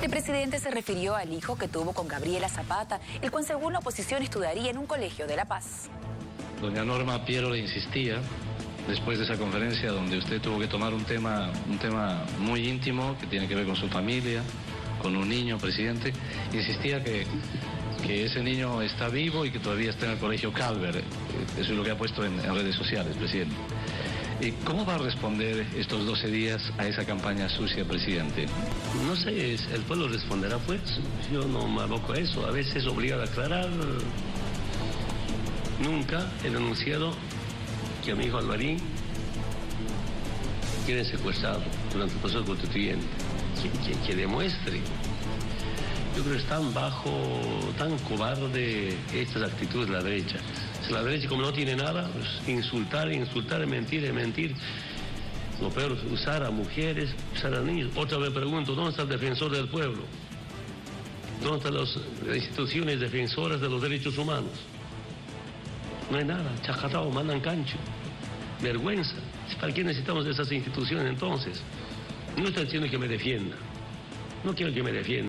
El presidente se refirió al hijo que tuvo con Gabriela Zapata, el cual según la oposición estudiaría en un colegio de La Paz. Doña Norma Piero le insistía, después de esa conferencia donde usted tuvo que tomar un tema muy íntimo que tiene que ver con su familia, con un niño, presidente, insistía que ese niño está vivo y que todavía está en el colegio Calvert. Eso es lo que ha puesto en redes sociales, presidente. ¿Cómo va a responder estos 12 días a esa campaña sucia, presidente? No sé, el pueblo responderá pues. Yo no me aboco a eso. A veces es obligado a aclarar. Nunca he denunciado que a mi hijo Alvarín quieren secuestrado durante el proceso constituyente. Que demuestre. Yo creo que es tan cobarde estas actitudes de la derecha. Si la derecha, como no tiene nada, pues insultar, mentir. Lo peor es usar a mujeres, usar a niños. Otra vez pregunto, ¿dónde está el defensor del pueblo? ¿Dónde están las instituciones defensoras de los derechos humanos? No hay nada, chacatao, mandan cancho. Vergüenza. ¿Para qué necesitamos de esas instituciones entonces? No estoy diciendo que me defienda. No quiero que me defienda.